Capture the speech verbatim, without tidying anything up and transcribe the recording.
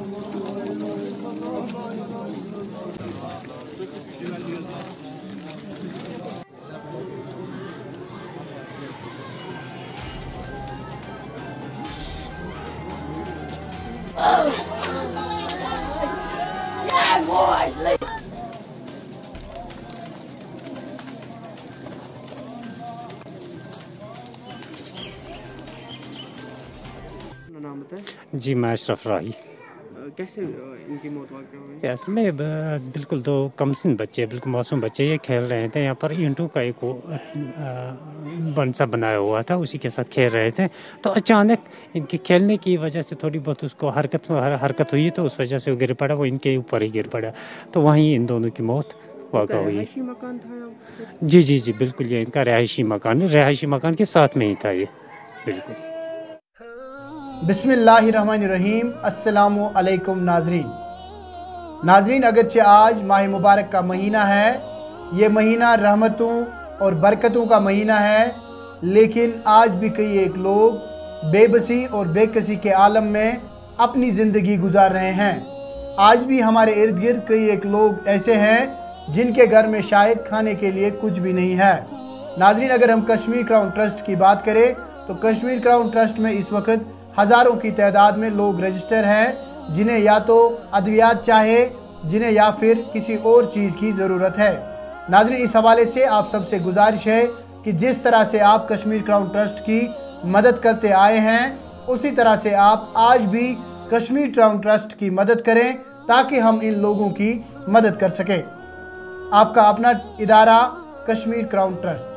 Yeah, boys, leave. नाम बताएं। जी मैं अशरफ राही। कैसे इनकी मौत वाक़ हुई? असल में बिल्कुल दो कमसिन बच्चे, बिल्कुल मासूम बच्चे ये खेल रहे थे। यहाँ पर ईंटों का एक बनसा बनाया हुआ था, उसी के साथ खेल रहे थे। तो अचानक इनके खेलने की वजह से थोड़ी बहुत उसको हरकत हरकत हुई, तो उस वजह से वो गिर पड़ा, वो इनके ऊपर ही गिर पड़ा। तो वहीं इन दोनों की मौत वाक़ हुई। रिहायशी मकान था यहाँ? जी जी जी बिल्कुल, ये इनका रिहायशी मकान है, रिहायशी मकान के साथ में ही था ये। बिल्कुल। बिस्मिल्लाहिर्रहमानिर्रहीम। अस्सलामु अलैकुम नाजरीन। नाजरीन, अगरचे आज माह मुबारक का महीना है, ये महीना रहमतों और बरकतों का महीना है, लेकिन आज भी कई एक लोग बेबसी और बेकसी के आलम में अपनी ज़िंदगी गुजार रहे हैं। आज भी हमारे इर्द गिर्द कई एक लोग ऐसे हैं जिनके घर में शायद खाने के लिए कुछ भी नहीं है। नाजरीन, अगर हम कश्मीर क्राउन ट्रस्ट की बात करें तो कश्मीर क्राउन ट्रस्ट में इस वक्त हज़ारों की तादाद में लोग रजिस्टर हैं, जिन्हें या तो अद्वियात चाहे, जिन्हें या फिर किसी और चीज़ की ज़रूरत है। नाज़रीन, इस हवाले से आप सबसे गुजारिश है कि जिस तरह से आप कश्मीर क्राउन ट्रस्ट की मदद करते आए हैं, उसी तरह से आप आज भी कश्मीर क्राउन ट्रस्ट की मदद करें, ताकि हम इन लोगों की मदद कर सकें। आपका अपना इदारा कश्मीर क्राउन ट्रस्ट।